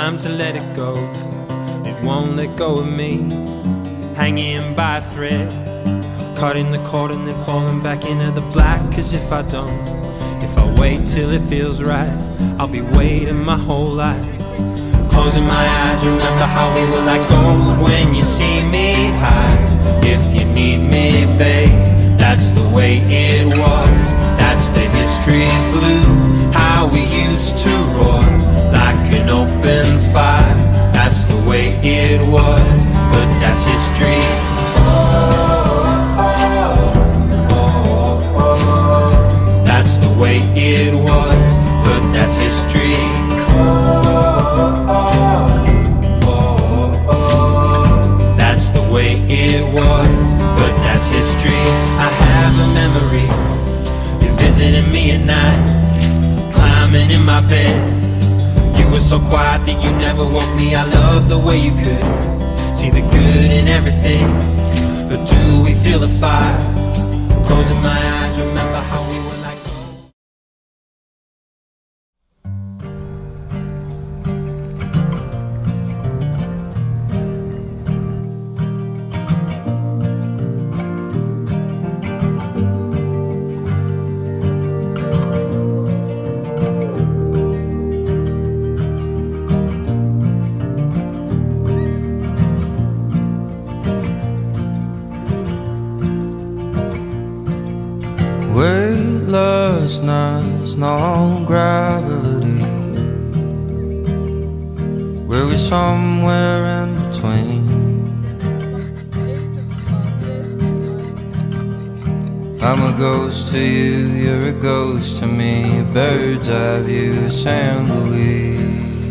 time to let it go. It won't let go of me, hanging by a thread, cutting the cord and then falling back into the black. Cause if I don't, if I wait till it feels right, I'll be waiting my whole life. Closing my eyes, remember how we were like gold when you see me high. If you need me, babe, that's the way it was. That's the history blue, how we used to roar like an open fire. That's the way it was, but that's history. That's the way it was, but that's history. That's the way it was, but that's history. I have a memory, you're visiting me at night, climbing in my bed. You were so quiet that you never woke me. I love the way you could see the good in everything. But do we feel the fire? Closing my eyes, remember how we were like gold. Weightlessness, no gravity. Were we somewhere in between? I'm a ghost to you, you're a ghost to me. A bird's eye view, a sandalweed.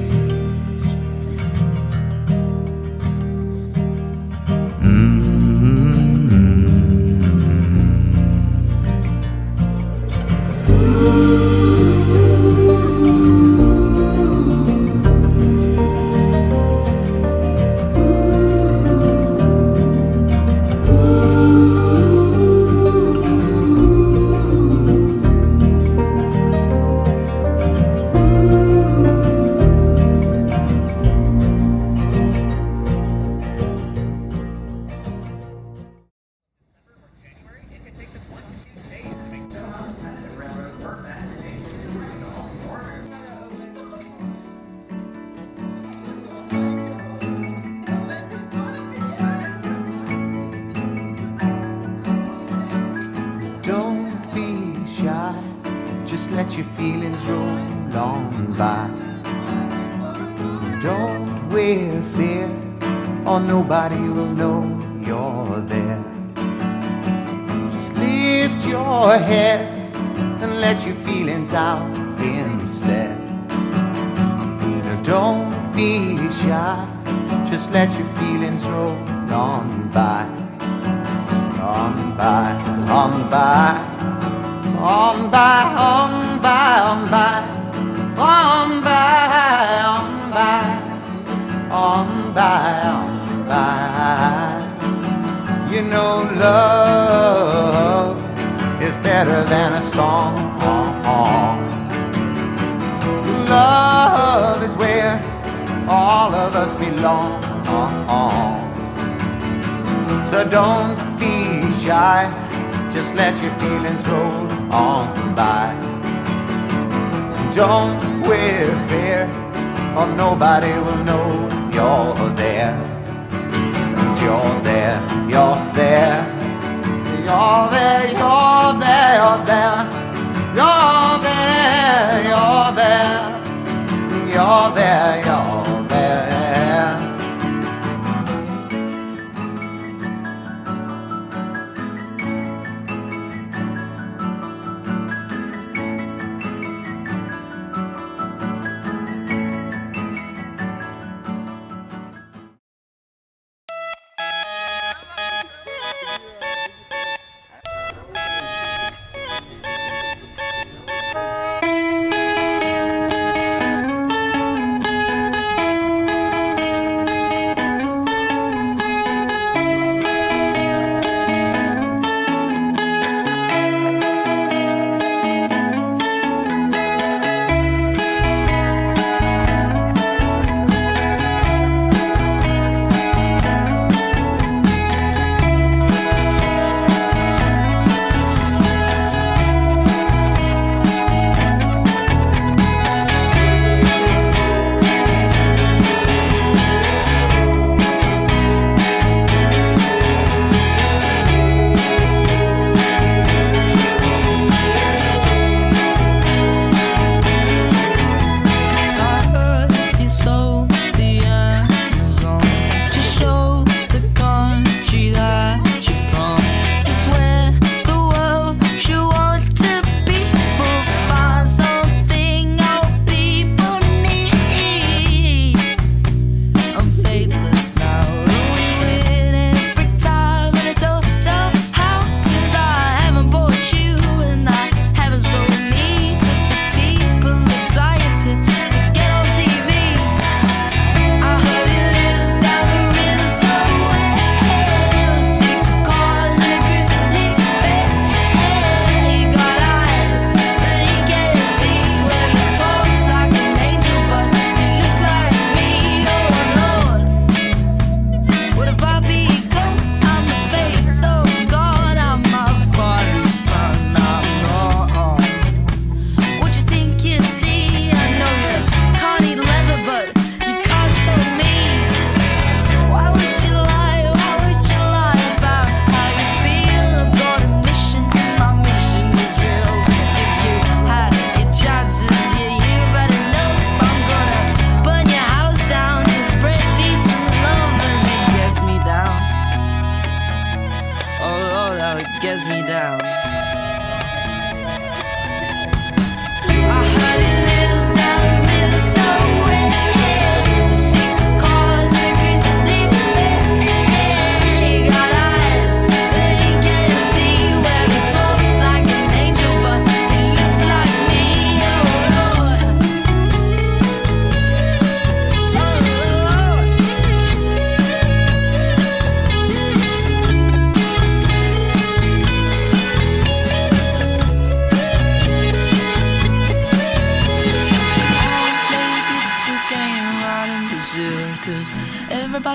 Just let your feelings roll on by. Don't wear fear, or nobody will know you're there. Just lift your head and let your feelings out instead. Now don't be shy, just let your feelings roll on by. On by, on by. On by, on by, on by, on by, on by, on by, on by. You know love is better than a song. Love is where all of us belong. So don't be shy, just let your feelings roll on by. Don't wear fear, or nobody will know you're there. You're there, you're there, you're there, you're there, you're there, you're there, you're there, you're there, you're there.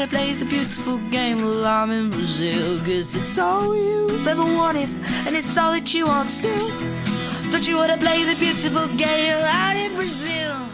wanna play the beautiful game? Well, I'm in Brazil, 'cause it's all you've ever wanted, and it's all that you want still. Don't you wanna play the beautiful game out in Brazil?